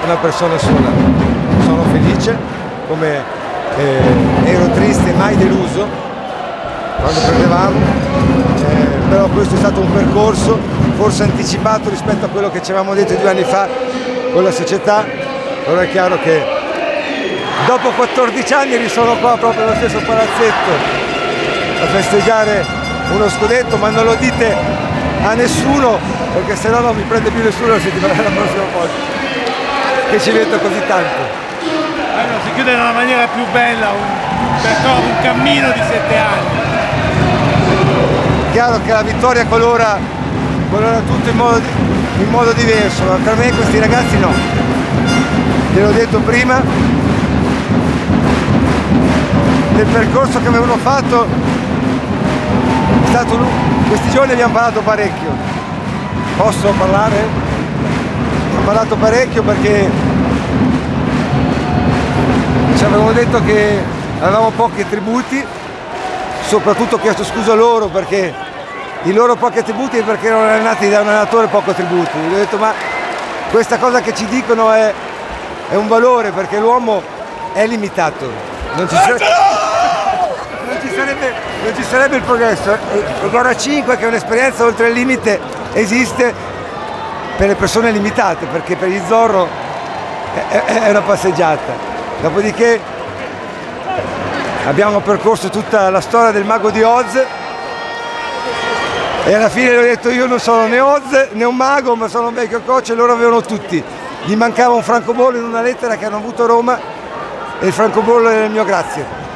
una persona sola. Sono felice, come ero triste e mai deluso quando perdevamo, però questo è stato un percorso forse anticipato rispetto a quello che ci avevamo detto 2 anni fa con la società. Allora è chiaro che dopo 14 anni sono qua proprio nello stesso palazzetto a festeggiare uno scudetto, ma non lo dite a nessuno perché sennò non mi prende più nessuno la settimana la prossima volta, che ci vedo così tanto. Allora, si chiude nella maniera più bella un cammino di 7 anni. Chiaro che la vittoria colora tutto in modo diverso, ma per me questi ragazzi no. Gliel'ho detto prima, del percorso che avevano fatto è stato questi giorni abbiamo parlato parecchio. Posso parlare? Abbiamo parlato parecchio perché ci avevamo detto che avevamo pochi attributi, soprattutto ho chiesto scusa loro perché i loro pochi attributi è perché erano allenati da un allenatore poco attributi. Gli ho detto ma questa cosa che ci dicono è un valore perché l'uomo è limitato, non ci sarebbe il progresso. E gara 5 che è un'esperienza oltre il limite esiste per le persone limitate, perché per gli Zorro è una passeggiata. Dopodiché abbiamo percorso tutta la storia del mago di Oz e alla fine gli ho detto io non sono né Oz né un mago, ma sono un vecchio coach e loro avevano tutti. Gli mancava un francobollo in una lettera che hanno avuto a Roma e il francobollo era il mio grazie.